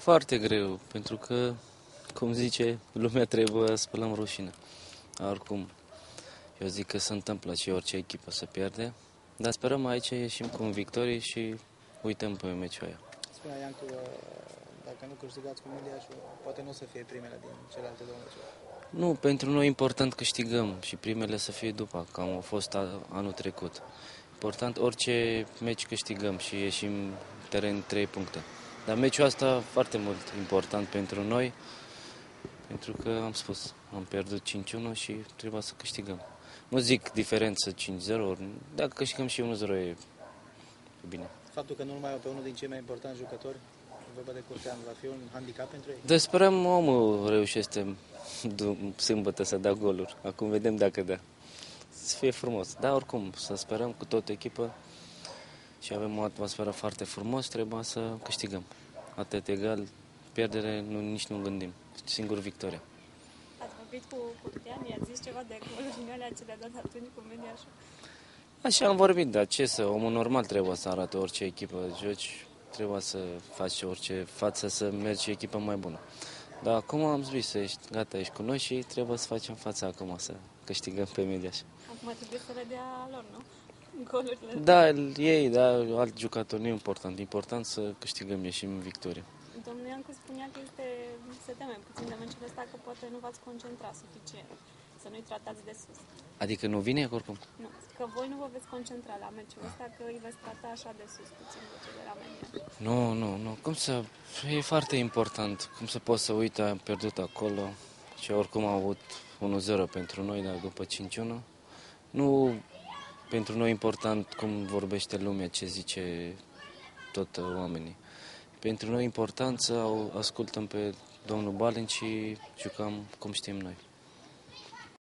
Foarte greu, pentru că, cum zice, lumea trebuie să spălăm rușine. Oricum, eu zic că se întâmplă și orice echipă să pierde, dar sperăm aici ieșim cu victorii și uităm pe meciul ăia. Spunea Iancu, dacă nu câștigați cu Miliașul, poate nu o să fie primele din celelalte două meciuri. Nu, pentru noi e important câștigăm și primele să fie după, că am fost anul trecut. Important, orice meci câștigăm și ieșim teren 3 puncte. Dar meciul ăsta foarte mult important pentru noi, pentru că am spus, am pierdut 5-1 și trebuie să câștigăm. Nu zic diferență 5-0, dacă câștigăm și 1-0 e bine. Faptul că nu numai pe unul din cei mai importanti jucători, vorba de Curtean, va fi un handicap pentru ei? Deci sperăm omul reușește sâmbătă să dea goluri. Acum vedem dacă da. Să fie frumos. Dar oricum, să sperăm cu toată echipă și avem o atmosferă foarte frumos, trebuie să câștigăm. Atât egal, pierdere nici nu gândim. Singur victoria. Ați vorbit cu Curtean, i-ați zis ceva de golurile alea ce le-a dat atunci cu Mediașul? Așa am vorbit, dar ce să, omul normal trebuie să arate orice echipă joci, trebuie să faci orice față să mergi și echipa mai bună. Dar acum am zis, gata, ești cu noi și trebuie să facem fața acum, să câștigăm pe Mediaș. Acum trebuie să le dea lor, nu? Golurile. Da, ei, da, alt jucător nu e important. Important să câștigăm, ieșim în victorie. Domnul Iancu spunea că se teme puțin de meciul ăsta, că poate nu v-ați concentrat suficient, să nu-i tratați de sus. Adică nu vine oricum? Nu, că voi nu vă veți concentra la meciul ăsta, că îi veți trata așa de sus puțin de cei de la Mediaș. Nu. Cum să... E foarte important. Cum să poți să uite, am pierdut acolo și oricum am avut 1-0 pentru noi, dar după 5-1. Nu pentru noi important cum vorbește lumea, ce zice tot oamenii. Pentru noi important să ascultăm pe domnul Balin și jucăm cum știm noi.